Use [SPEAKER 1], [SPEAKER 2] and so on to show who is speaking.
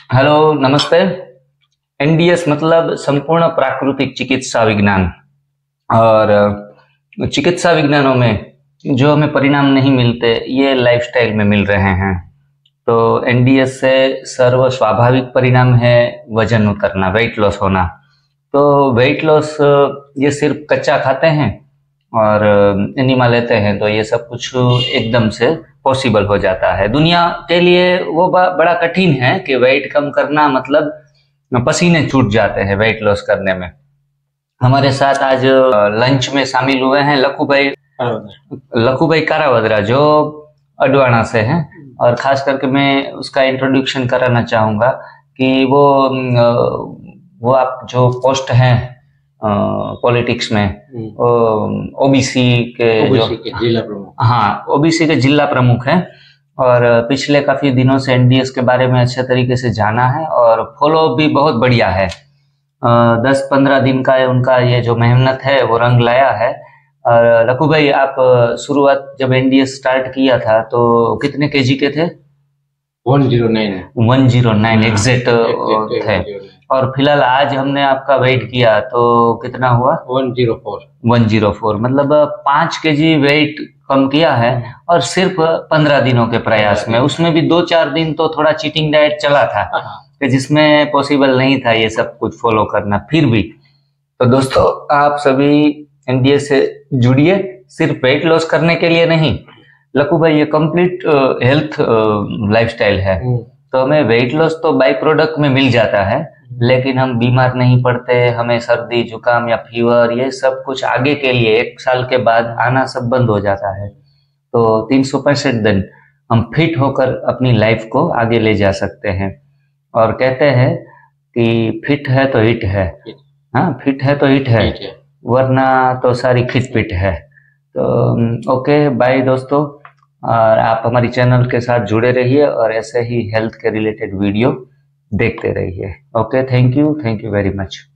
[SPEAKER 1] Hello, नमस्ते। NDS मतलब संपूर्ण प्राकृतिक चिकित्सा विज्ञान। और चिकित्सा विज्ञानों में जो हमें परिणाम नहीं मिलते ये लाइफस्टाइल में मिल रहे हैं। तो एनडीएस से सर्व स्वाभाविक परिणाम है वजन उतरना, वेट लॉस होना। तो वेट लॉस ये सिर्फ कच्चा खाते हैं और एनिमा लेते हैं तो ये सब कुछ एकदम से पॉसिबल हो जाता है। दुनिया के लिए वो बड़ा कठिन है कि वेट कम करना मतलब पसीने छूट जाते हैं वेट लॉस करने में। हमारे साथ आज लंच में शामिल हुए हैं लखूभाई कारावदरा जो अडवाणा से हैं। और खास करके मैं उसका इंट्रोडक्शन कराना चाहूँगा कि वो आप जो पोस्ट हैं पॉलिटिक्स में ओबीसी के
[SPEAKER 2] जिला प्रमुख,
[SPEAKER 1] हाँ, ओबीसी के जिला प्रमुख हैं। और पिछले काफी दिनों से एनडीएस के बारे में अच्छे तरीके से जाना है और फॉलो भी बहुत बढ़िया है। 10-15 दिन का उनका ये जो मेहनत है वो रंग लाया है। और लखू भाई, आप शुरुआत जब एनडीएस स्टार्ट किया था तो कितने केजी के थे? 109 एग्जैक्ट थे। और फिलहाल आज हमने आपका वेट किया तो कितना हुआ? 104 मतलब 5 केजी वेट कम किया है। और सिर्फ 15 दिनों के प्रयास में, उसमें भी 2-4 दिन तो थोड़ा चीटिंग डाइट चला था कि जिसमें पॉसिबल नहीं था ये सब कुछ फॉलो करना, फिर भी। तो दोस्तों, आप सभी एनडीएस से जुड़िए, सिर्फ वेट लॉस करने के लिए नहीं। लखू भाई, ये कंप्लीट हेल्थ लाइफस्टाइल है। तो हमें वेट लॉस तो बाई प्रोडक्ट में मिल जाता है, लेकिन हम बीमार नहीं पड़ते। हमें सर्दी जुकाम या फीवर ये सब कुछ आगे के लिए 1 साल के बाद आना सब बंद हो जाता है। तो 365 दिन हम फिट होकर अपनी लाइफ को आगे ले जा सकते हैं। और कहते हैं कि फिट है तो हिट है। हाँ, फिट है तो हिट है, वरना तो सारी खिट पिट है। तो ओके, बाय दोस्तों। और आप हमारी चैनल के साथ जुड़े रहिए और ऐसे ही हेल्थ के रिलेटेड वीडियो देखते रहिए। Okay, thank you very much.